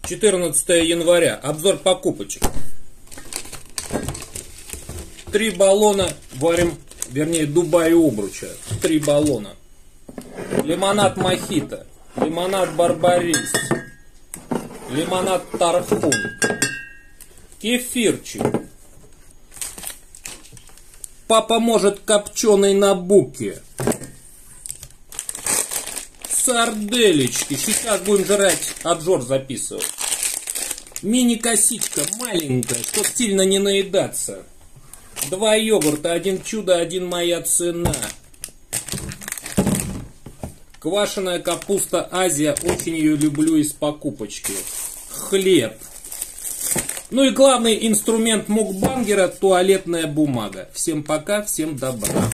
14 января. Обзор покупочек. 3 баллона варим, вернее, Дубай обруча. 3 баллона. Лимонад мохито. Лимонад барбарис. Лимонад тархун. Кефирчик. Папа может копченый на буке. Сарделечки. Сейчас будем жрать, обжор записывать. Мини-косичка маленькая, чтоб сильно не наедаться. 2 йогурта, 1 чудо, 1 моя цена. Квашеная капуста Азия, очень ее люблю из покупочки. Хлеб. Ну и главный инструмент мукбангера — туалетная бумага. Всем пока, всем добра.